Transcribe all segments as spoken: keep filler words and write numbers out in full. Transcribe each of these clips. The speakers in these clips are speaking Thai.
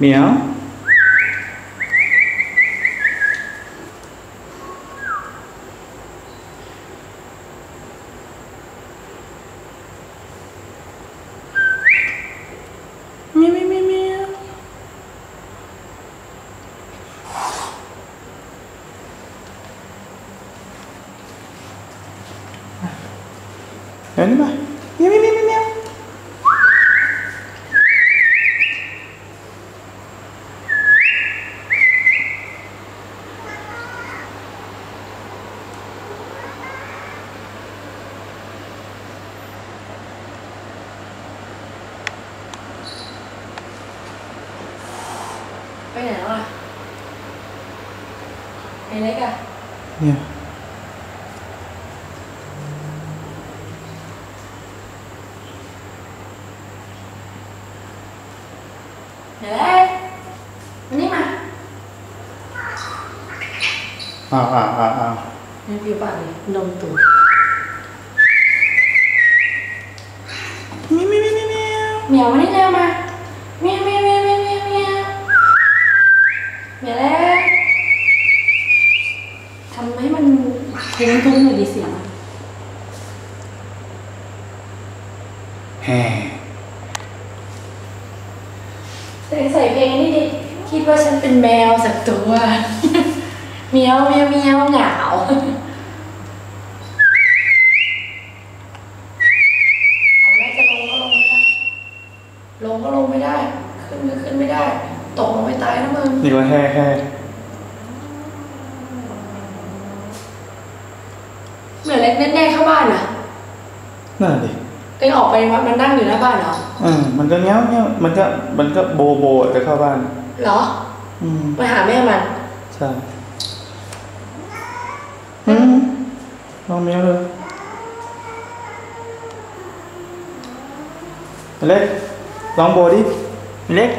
เหมียวเมียวเมียวเมียวเมียวเห็นไหมเมียวเมียวเมียวเมียวไปไหนแล้วอ่ะไอ้เล็กอ่ะเนี่ยไอ้เล็กมานี่มาอ้าวอ้าวอ้าวอ้าวนี่ผิวปากเลยนมตูดเมียวเมียวเมียวเมียวเหมียวมานี่เร็วมาเมียวเมียวเมียวเมียวเมียวเมียวเหมียวเล็กทำให้มันทุ้มทุ้มหน่อยดิเสียงแฮ่ใส่ใส่เพลงนี่ดิคิดว่าฉันเป็นแมวสักตัวเมียวเมียวเมียวเหงาเอาแล้วจะลงก็ลงไม่ได้ลงก็ลงไม่ได้ขึ้นก็ขึ้นไม่ได้ตกลงไปตายนะมึงนี่ก็แฮ่แฮ่เหมือนเล็กแน่ๆเข้าบ้านอ่ะนั่นดิเต็งออกไปมันนั่งอยู่หน้าบ้านเหรออืมมันก็เงี้ยวเงี้ยวมันก็มันก็โบโบจะเข้าบ้านเหรออืมไปหาแม่มันใช่อืมลองเมียวเลยเล็กลองโบดิเล็ก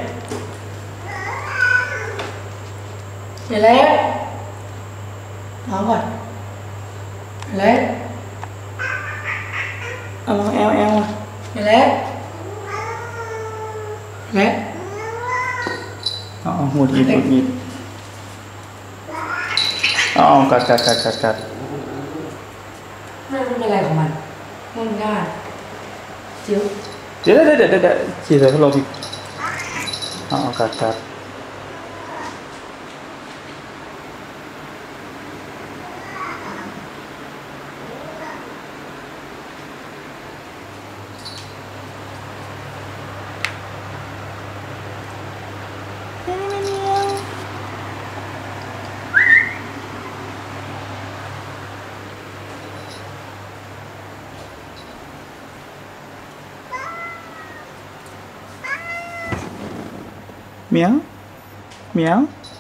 เดี๋ยวเล็กร้องก่อนเล็กเอาลองแอลแอลเดี๋ยวเล็กเล็กอ๋อหมุดอีดหมุดอีดอ๋อกัดกัดกัดกัดกัดมันเป็นอะไรของมันมันง่ายจิ้วเดี๋ยวเดี๋ยวเดี๋ยวเดี๋ยวขี่ใส่พัดลมอีกอ๋อกัดกัดเหมียวเหมียว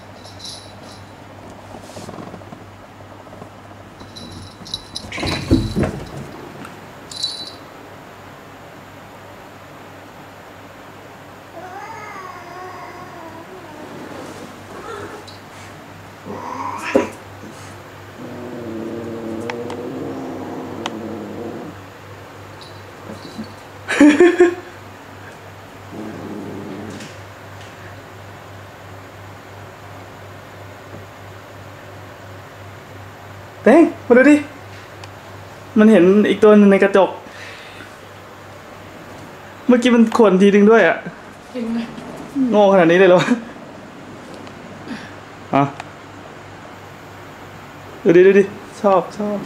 เต้งมาดูดิมันเห็นอีกตัวหนึ่งในกระจกเมื่อกี้มันข่วนทีนึงด้วยอ่ะโง่ขนาดนี้เลยเหรอฮะดูดิดูดิชอบชอบ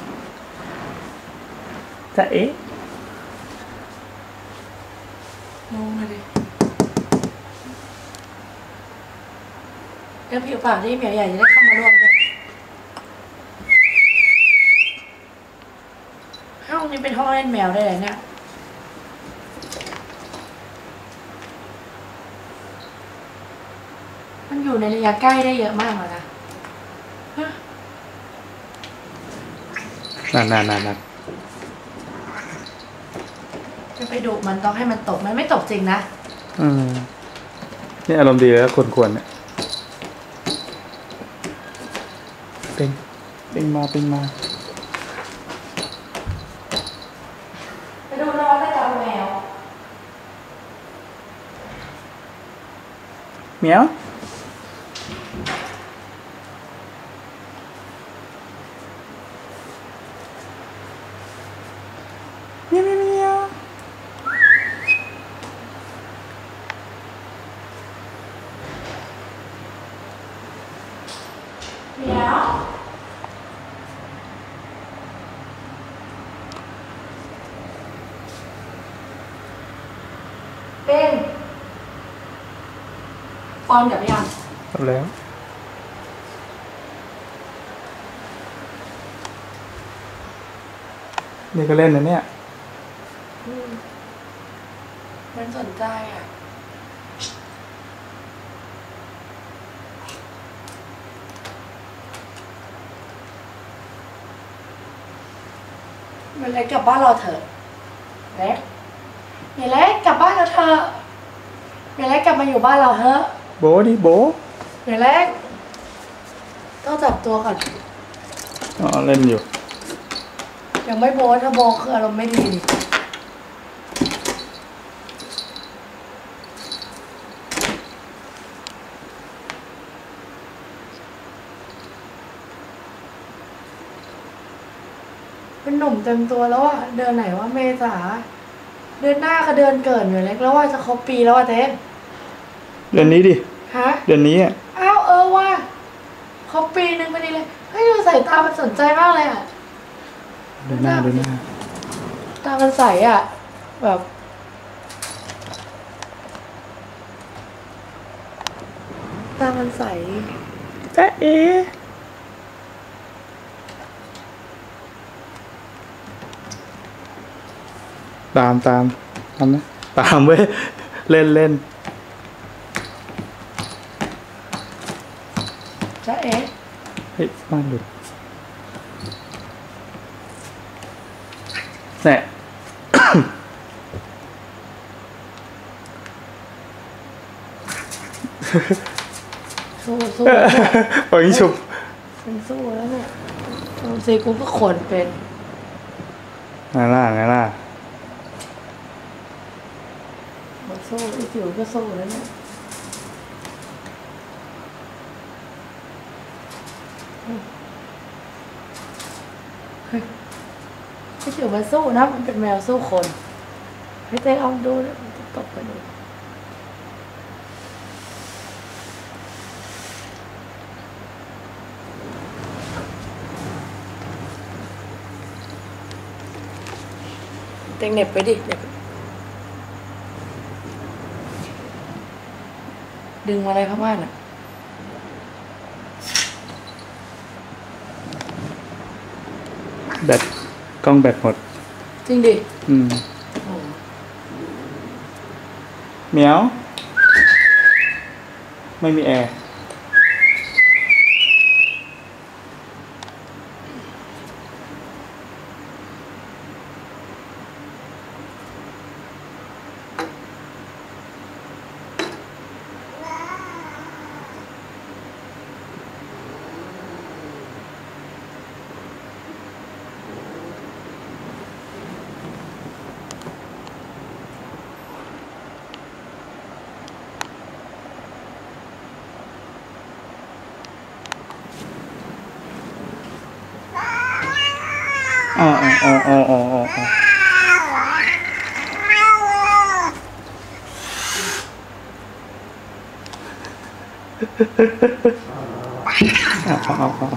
จะเอ๊ะงงเลยแล้วผิวปากที่เหมียวใหญ่จะได้เข้ามาร่วมด้วยห้องนี้เป็นห้องเล่นแมวได้เลยเนี่ยมันอยู่ในระยะใกล้ได้เยอะมากเลยนะนั่นนั่นนั่นนั่นจะไปดุมันต้องให้มันตกมันไม่ตกจริงนะอืมนี่อารมณ์ดีแล้วควรควรเนี่ยเป็นเป็นมาเป็นมาไปดูนวัตกรรมแมวเหมียวเหมียวเหมียวเหมียวเหมียวเป็นปอนกับยังจบแล้วนี่ก็เล่นนะเนี่ยมันสนใจอ่ะมันเล็กกลับบ้านเราเถอะเล็กอย่าเล็กกลับบ้านเราเถอะอย่าเล็กกลับมาอยู่บ้านเราเถอะโบดิโบอย่าเล็กต้องจับตัวก่อนอ๋อเล่นอยู่ยังไม่โบทถ้าโบคืออารมณ์ไม่ดีเป็นหนุ่มเต็มตัวแล้วอะเดือนไหนว่าเมษาเดือนหน้าก็เดือนเกิดอยู่เล็กแล้วว่าจะครบปีแล้วอะเต้นเดือนนี้ดิฮะเดือนนี้อ่ะอ้าวเออว่าครบปีหนึ่งพอดีเลยเฮ้ยดูสายตามันสนใจมากเลยอะเดือนหน้าเดือนหน้าตามันใสอะแบบตามันใสจ๊ะเอ๋ตามตามตามนะตามเว้ยเล่นเล่นจ๊ะเอ๊ะเฮ้ยบ้านหลุดแน่สู้สู้แล้วเนี่ยปล่อยฉุบเป็นสู้แล้วเนี่ยดูสิกูก็ขนเป็นไงล่ะไงล่ะมาสู้ไอ้จิ๋วก็สู้แล้วเนี่ยเฮ้ยไอ้จิ๋วมันสู้นะมันเป็นแมวสู้คนให้เต้ลองดูนะมันจะตกไปดูเต็งเหน็บไปดิเหน็บดึงมาอะไรพม่านอ่ะแบตกล้องแบตหมดจริงดิอืมโอ้เหมียว ไม่มีแอร์อ๋ออ๋ออ๋ออ๋ออ๋ออ๋อเอาเอาเอา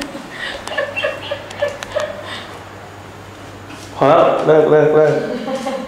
พอแล้วเลิกเลิกเลิก